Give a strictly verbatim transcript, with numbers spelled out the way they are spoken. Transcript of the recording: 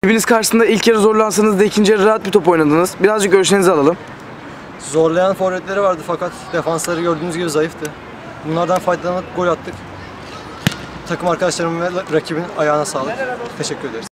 Rakibiniz karşısında ilk yarı zorlansanız da ikinci yarı rahat bir top oynadınız. Birazcık görüşlerinizi alalım. Zorlayan forvetleri vardı fakat defansları gördüğünüz gibi zayıftı. Bunlardan faydalanıp gol attık. Takım arkadaşlarımın ve rakibin ayağına sağlık. Teşekkür ederiz.